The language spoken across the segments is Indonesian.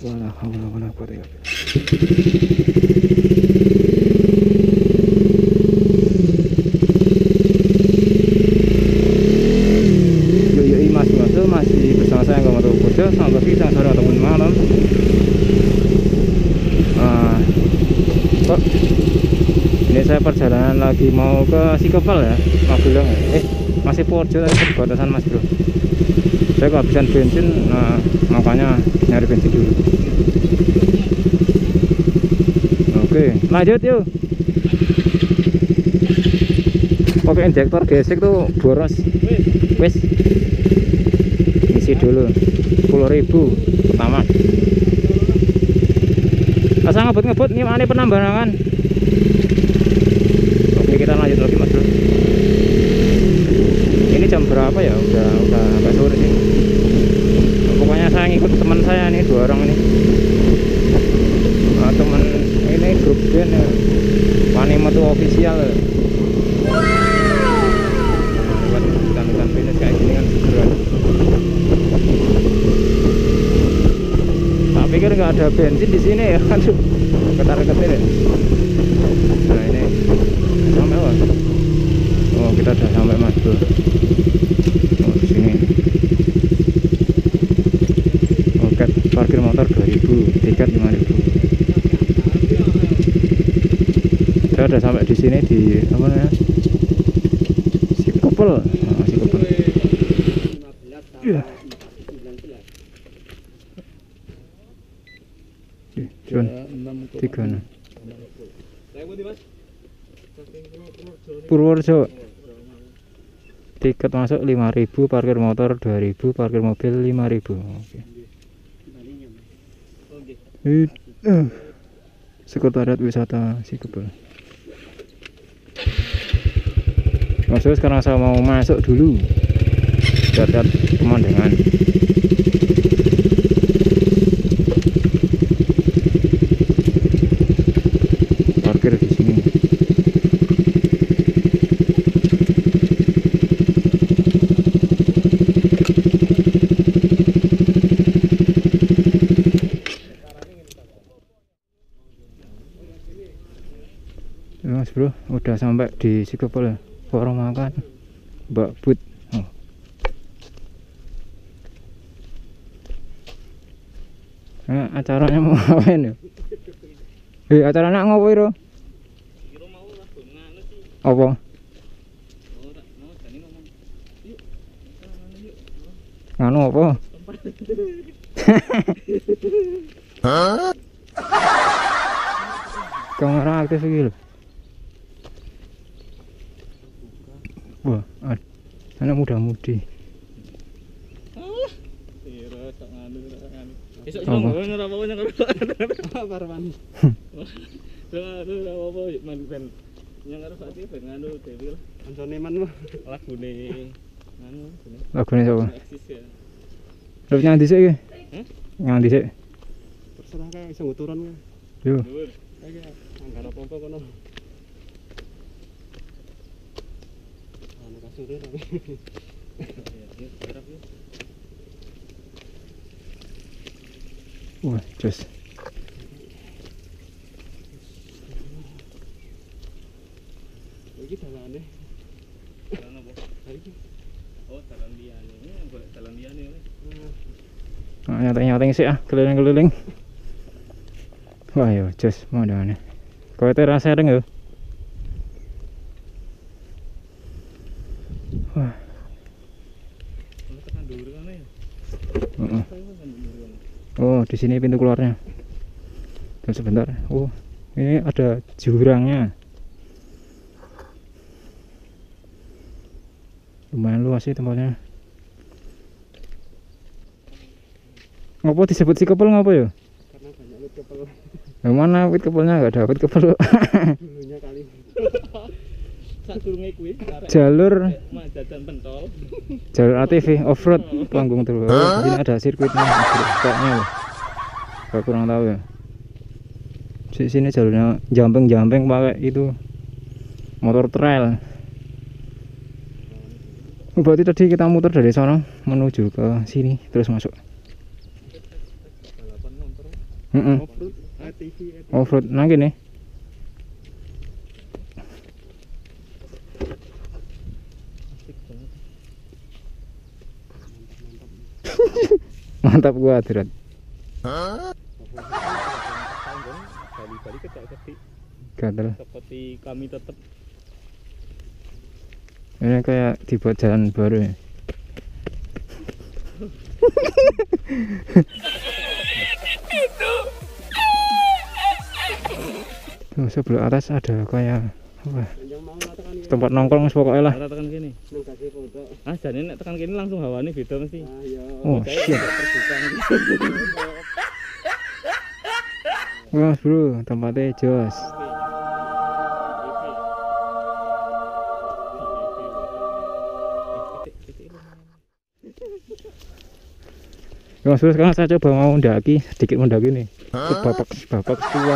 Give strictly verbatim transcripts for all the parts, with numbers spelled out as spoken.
Wala hawla wala quwwata illa billah. Yoi Mas Bosco masih bersama saya Ngomong Bosco sampai siang sore ataupun malam. Nah, kok ini saya perjalanan lagi mau ke Sikepel ya, Magelang ya. Eh, masih Purjo tapi di batasan Mas Bro. Saya kehabisan bensin, nah makanya nyari bensin dulu. Oke, lanjut yuk. Pakai injektor gesek tuh boros. Wes, isi dulu sepuluh ribu pertama. Asal ngebut-ngebut ini mana penambangan. Oke, kita lanjut lagi Mas Bro. Ini jam berapa ya? Udah udah agak sore sih. Pokoknya saya ngikut teman saya nih, dua orang ini. Nah, teman ini grup band ya. Wanimoto official. Wow. Buat hutan-hutan pinus kayak gini kan berat. Tak pikir nggak ada bensin di sini ya. Aduh, ketar-ketir ya. Nah ini sampai apa? Oh, kita udah sampai Mas Bro. Oh, di sini. Oke, parkir motor dua ribu, tiket lima ribu. Kita udah sampai di sini di apa namanya? Sikepel. Nah, Sikepel. Iya. Cuman tiga enam. Purworejo. Tiket masuk lima ribu, parkir motor dua ribu, parkir mobil lima ribu. Oke. Uh, Sekretariat Wisata Sikepel. Maksudnya sekarang saya mau masuk dulu. Lihat-lihat pemandangan. Parkir di sini. Mas Bro, udah sampai di Sikepel ya. Warung makan Mbak But. Oh. Nah, acaranya mau ngapain ya? Eh, acaranya ngopo iro? Apa? Nganu apa? Hah? Kamera aktif iki lho. Wah, anak muda-mudi. Besok sing ngene ora apa-apa nyang karo Parwan. Ora apa-apa man ben nyang karo Fatih ben nganu dhewe lah. Kancane man lagune nganu. Lagune sapa? Eksis ya. Lho nyang dhisik iki? Heh? Nyang dhisik. Terserah kae iso turun kae. Yo. Kae anggar apa-apa kono. Ana kasure tapi. Wah, jos. Iki dalane. Dalan apa? Iki. Oh, dalan liyane. Ini golek dalan liyane. Nah, nyateng-nyateng sih ah, keliling-keliling. Wah, yo jos modane. Kowe teras sereng yo. Wah. Tekan dhuwur kana ya. Heeh. Oh, di sini pintu keluarnya. Dan sebentar. Oh, ini ada jurangnya. Lumayan luas sih tempatnya. Ngopo disebut Sikepel ngopo ya? Karena banyak wit kepel. Yang mana wit kepelnya? Enggak ada wit kepel. Dulunya kali. Sadurunge kuwi jalur Majajan Pentol. Jalur A T V off-road panggung terus. Oh, di sini ada sirkuitnya. Kayaknya loh. Saya kurang tahu ya. Di sini jalurnya jamping-jamping pakai itu motor trail. Berarti tadi kita muter dari sana menuju ke sini terus masuk. Heeh. Off-road, A T V, A T V. Off-road nang kene. Asik banget. Mantap gua Drat. Bali-bali kecak-kecik Gatel. seperti kami tetap. Ini kayak dibuat jalan baru ya. Tuh, sebelah atas ada kayak apa? Tempat nongkrong pokoknya lah. Ora tekan kene. Ah, jane nek tekan kene langsung hawane beda mesti. Oh, shit. Terbuka. Wah, bro, tempatnya jos. Mas Bro, sekarang saya coba mau mendaki, sedikit mendaki nih. Ke bapak bapak tua.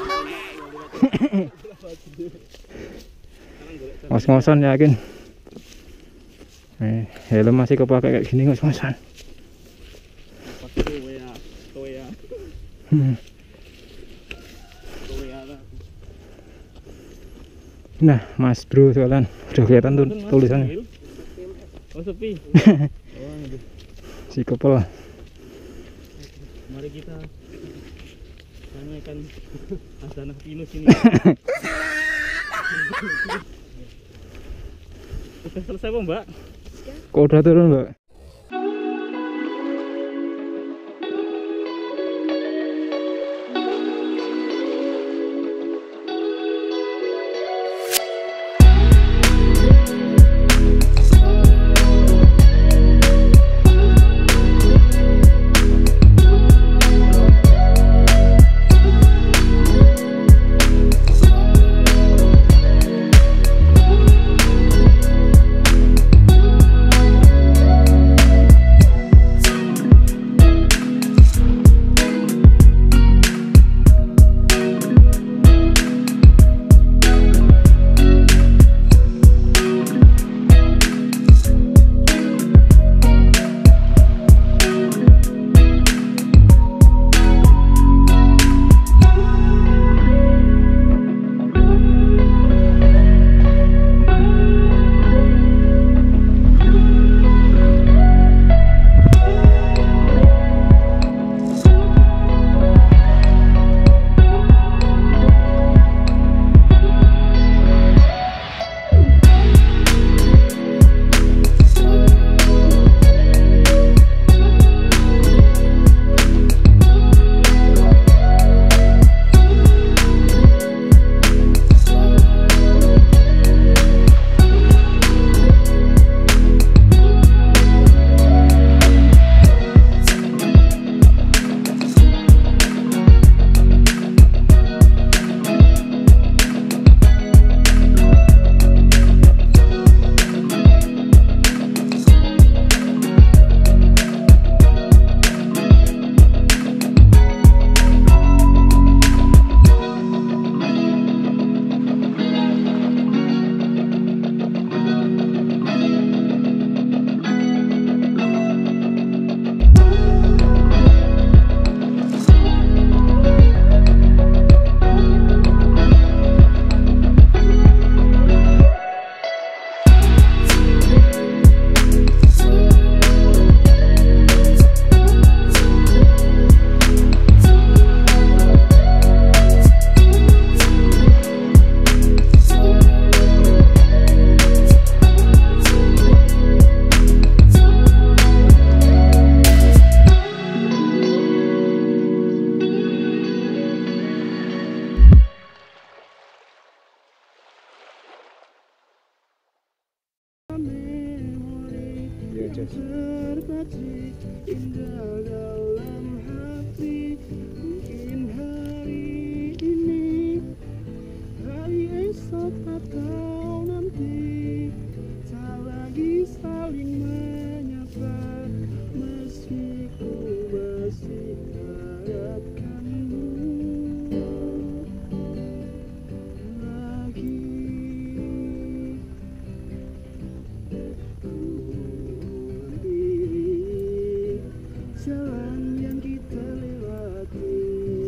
Ngos-ngosan yakin. Eh, helm masih kepake kayak gini ngos-ngosan. Toya, toya. Hmm. Toya. Nah, Mas Bro, soalan udah kelihatan tuh tulisannya. Oh, sepi. Oh, aduh. Si kepel. Mari kita tanyakan Hasanah Pinus ini. Udah selesai kok, Mbak? Kok udah turun, Mbak? Terbatik indah dalam hati, mungkin hari ini, hari esok atau nanti, tak lagi saling menyapa, meski ku masih harapkanmu lagi. Jalan yang kita lewati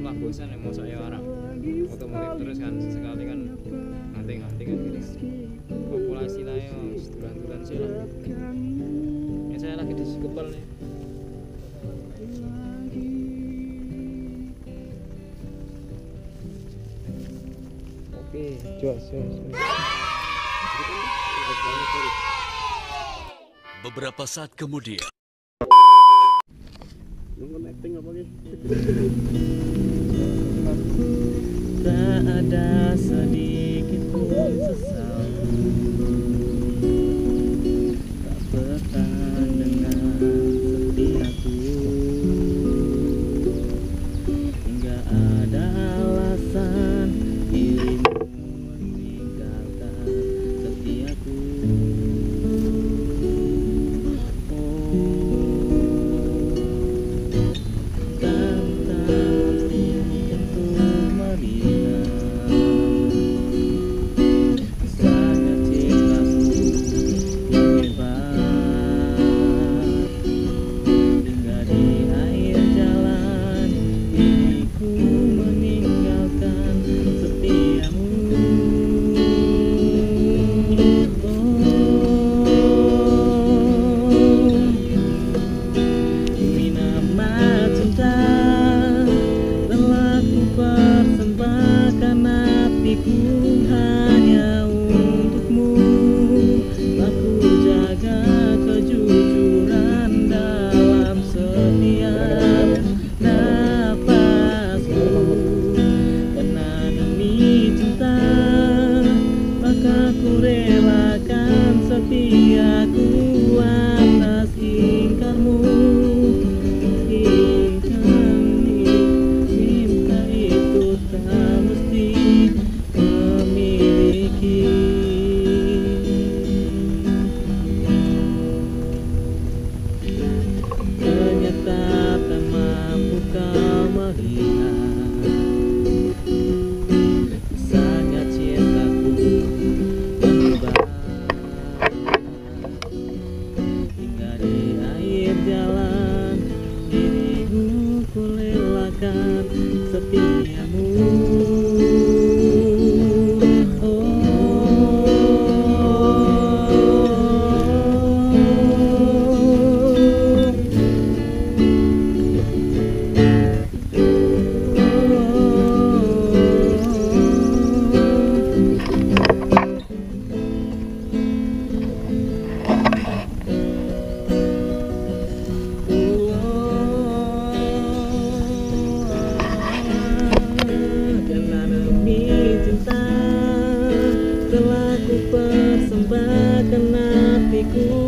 tambah bosan ya mau saya orang otomotif terus kan sesekali kan nanti-nanti kan gini populasi lah ya sebulan-bulan sih lah ini saya lagi di Sikupel nih. Oke jos jos Beberapa saat kemudian nunggu acting apa gitu. Tak ada sedikit pun sesal, tak bertahan dengan setiaku, hingga ada alasan dirimu meninggalkan setiaku. Telah ku persembahkan hatiku